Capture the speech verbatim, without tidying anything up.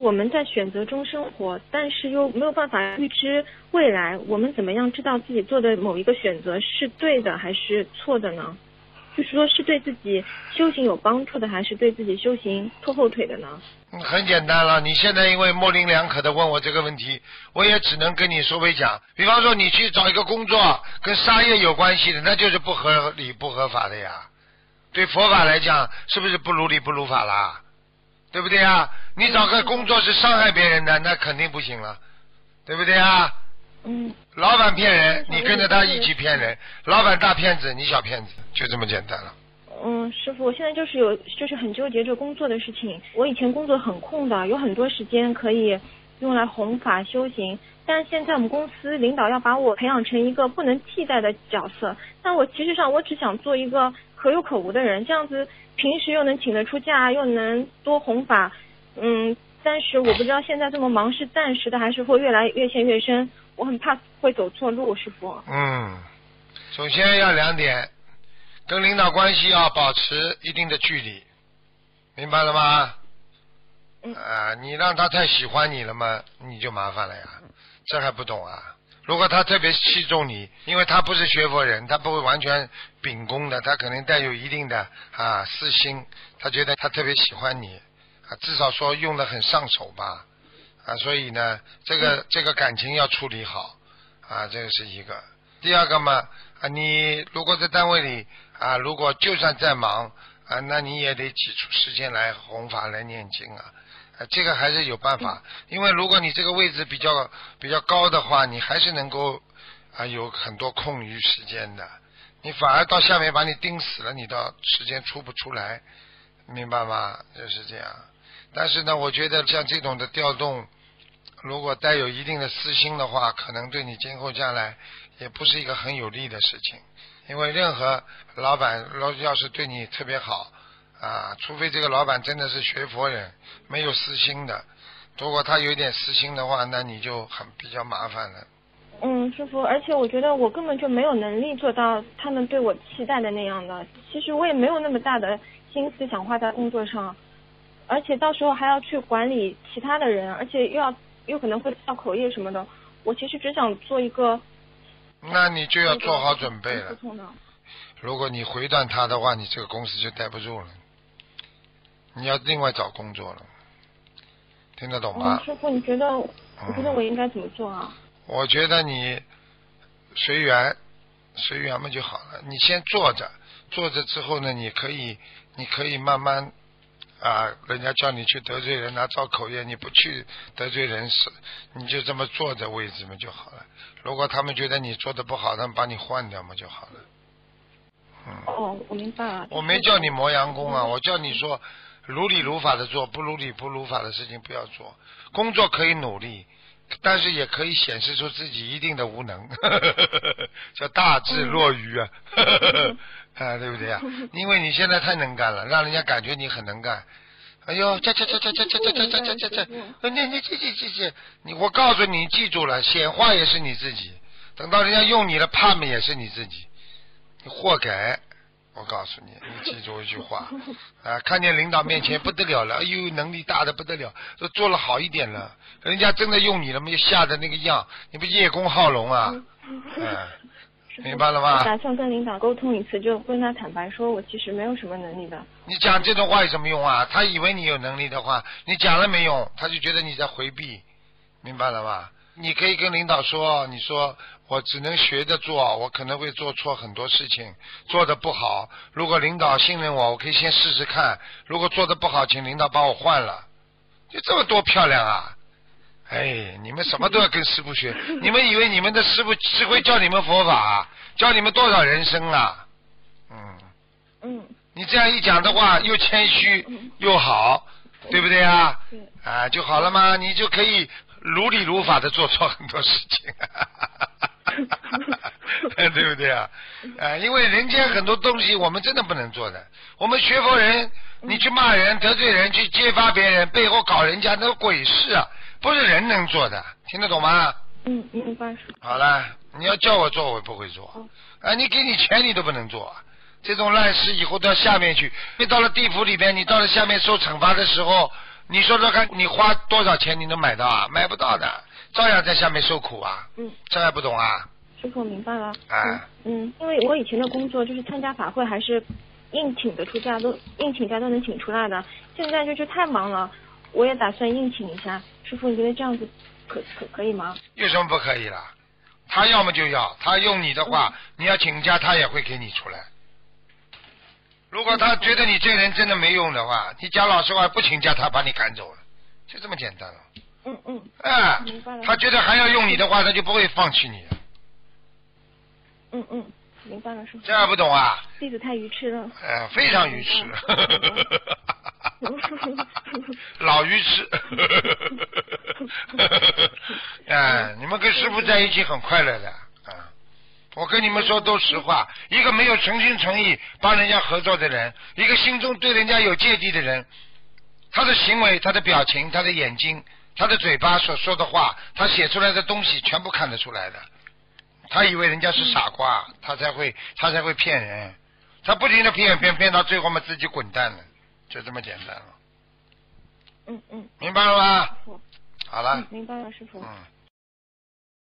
我们在选择中生活，但是又没有办法预知未来，我们怎么样知道自己做的某一个选择是对的还是错的呢？就是说是对自己修行有帮助的，还是对自己修行拖后腿的呢？ 嗯，很简单了。你现在因为模棱两可的问我这个问题，我也只能跟你稍微讲。比方说，你去找一个工作跟杀业有关系的，那就是不合理、不合法的呀。对佛法来讲，是不是不如理、不如法啦？对不对啊？你找个工作是伤害别人的，那肯定不行了，对不对啊？ 嗯。 老板骗人，你跟着他一起骗人；老板大骗子，你小骗子，就这么简单了。 嗯，师傅，我现在就是有，就是很纠结这工作的事情。我以前工作很空的，有很多时间可以用来弘法修行，但是现在我们公司领导要把我培养成一个不能替代的角色，但我其实上我只想做一个可有可无的人，这样子平时又能请得出假，又能多弘法，嗯，但是我不知道现在这么忙是暂时的，还是会越来越陷越深，我很怕会走错路，师傅。 嗯，首先要两点，跟领导关系要保持一定的距离，明白了吗？ 嗯。 啊，你让他太喜欢你了嘛，你就麻烦了呀，这还不懂啊？如果他特别器重你，因为他不是学佛人，他不会完全秉公的，他可能带有一定的啊私心，他觉得他特别喜欢你啊，至少说用得很上手吧啊，所以呢，这个这个感情要处理好啊，这个是一个。第二个嘛啊，你如果在单位里啊，如果就算再忙啊，那你也得挤出时间来弘法来念经啊。这个还是有办法，因为如果你这个位置比较比较高的话，你还是能够啊有很多空余时间的。你反而到下面把你盯死了，你到时间出不出来，明白吗？就是这样。但是呢，我觉得像这种的调动，如果带有一定的私心的话，可能对你今后将来也不是一个很有利的事情。因为任何老板要是对你特别好啊，除非这个老板真的是学佛人，没有私心的。如果他有点私心的话，那你就很比较麻烦了。 嗯，师傅，而且我觉得我根本就没有能力做到他们对我期待的那样的。其实我也没有那么大的心思想花在工作上，而且到时候还要去管理其他的人，而且又要又可能会造口业什么的。我其实只想做一个。 那你就要做好准备了。如果你回断他的话，你这个公司就待不住了。你要另外找工作了，听得懂吗？ 嗯，师傅，你觉得，我觉得我应该怎么做啊？ 嗯、我觉得你随缘，随缘嘛就好了。你先坐着，坐着之后呢，你可以，你可以慢慢啊，人家叫你去得罪人啊，造口业，你不去得罪人是，你就这么坐着位置嘛就好了。如果他们觉得你做的不好，他们把你换掉嘛就好了。嗯。 哦，我明白了。 我没叫你磨洋工啊，我叫你说如理如法的做，不如理不如法的事情不要做。工作可以努力，但是也可以显示出自己一定的无能，叫大智若愚啊，啊，对不对啊？因为你现在太能干了，让人家感觉你很能干。哎呦，这这这这这这这这这这这，你你这这这这，你我告诉你，记住了，显化也是你自己，等到人家用你了，怕嘛也是你自己，你活该。我告诉你，你记住一句话啊！看见领导面前不得了了，哎呦，能力大的不得了，都做了好一点了，人家真的用你了，没有吓得那个样，你不叶公好龙啊？嗯，明白了吗？ 我打算跟领导沟通一次，就跟他坦白说，我其实没有什么能力的。 你讲这种话有什么用啊？他以为你有能力的话，你讲了没用，他就觉得你在回避，明白了吧？你可以跟领导说，你说我只能学着做，我可能会做错很多事情，做得不好。如果领导信任我，我可以先试试看。如果做得不好，请领导把我换了。就这么多漂亮啊！哎，你们什么都要跟师父学。你们以为你们的师父只会教你们佛法，教你们多少人生啊？嗯嗯。 你这样一讲的话，又谦虚又好，对不对啊？ 对。 啊，就好了吗？你就可以如理如法的做错很多事情，对不对啊？啊，因为人间很多东西我们真的不能做的。我们学佛人，你去骂人、得罪人、去揭发别人、背后搞人家，那鬼事啊，不是人能做的，听得懂吗？ 嗯，明白。 好了，你要叫我做，我不会做。啊，你给你钱你都不能做，这种烂事以后到下面去，你到了地府里边，你到了下面受惩罚的时候。 你说说看，你花多少钱你能买到啊？买不到的，照样在下面受苦啊。 嗯， 这还不懂啊？ 师傅，我明白了。 哎， 嗯，因为我以前的工作就是参加法会，还是硬请得出假，都硬请假都能请出来的。现在就是太忙了，我也打算硬请一下。师傅，你觉得这样子可可可以吗？ 有什么不可以了？他要么就要，他用你的话，嗯、你要请假，他也会给你出来。如果他觉得你这个人真的没用的话，你讲老实话，不请假，他把你赶走了，就这么简单了。 嗯嗯。 哎， 明白了。 他觉得还要用你的话，他就不会放弃你。 嗯嗯，明白了，师傅。 这还不懂啊？ 弟子太愚痴了。 呃，非常愚痴。老愚痴。哎，你们跟师傅在一起很快乐的啊！我跟你们说都实话，一个没有诚心诚意帮人家合作的人，一个心中对人家有芥蒂的人，他的行为、他的表情、他的眼睛、他的嘴巴所说的话，他写出来的东西全部看得出来的。他以为人家是傻瓜，他才会他才会骗人，他不停的骗骗骗到最后嘛自己滚蛋了，就这么简单了。 嗯嗯。 明白了吗？好了。 嗯，明白了，师傅。 嗯。